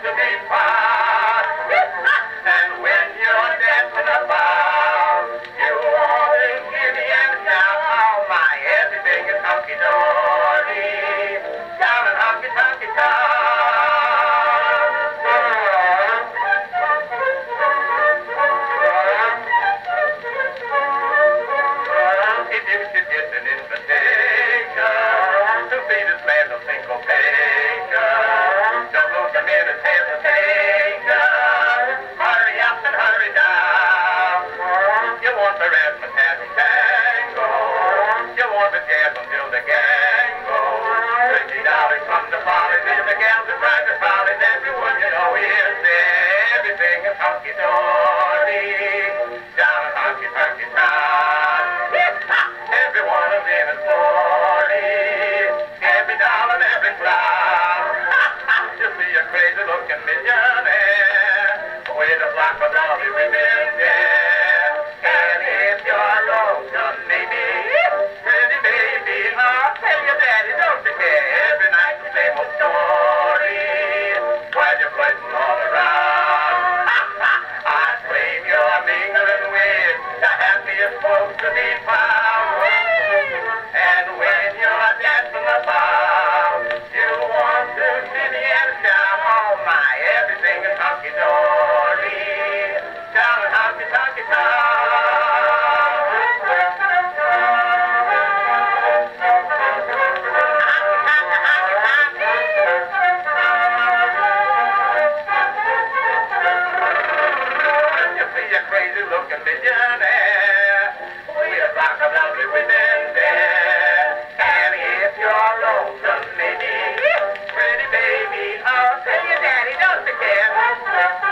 to be found. And when you're dancing about, you always giddy and shout, oh my, everything is hunky-dory, down in honky-tonky town. If you should get an invitation to see this land of syncopation, don't lose a minute's hesitation. Hurry up and hurry down. You want the razzmatazz tango, you want the jazz until the gang goes. $50 from the follies, and the gals are trying to follies. Everyone you know is there. Everything is hunky-dory, down in honky-tonky town. Every one of them is 40, every dollar and every clown. You see a crazy-looking millionaire with a flock of lovely women there. And if you're lonesome, maybe, pretty baby, I'll tell you, daddy, don't you care? Every night the same old story, while you're floating all around. I claim you're mingling with the happiest folks to be found. And when you're dancing about, you want to shimmy and shout, oh my, everything is hunky-dory, down in honky-tonky You see a crazy-looking millionaire with a flock of lovely women there. And if you're lonesome, maybe, pretty baby, I'll tell you, daddy, don't you care?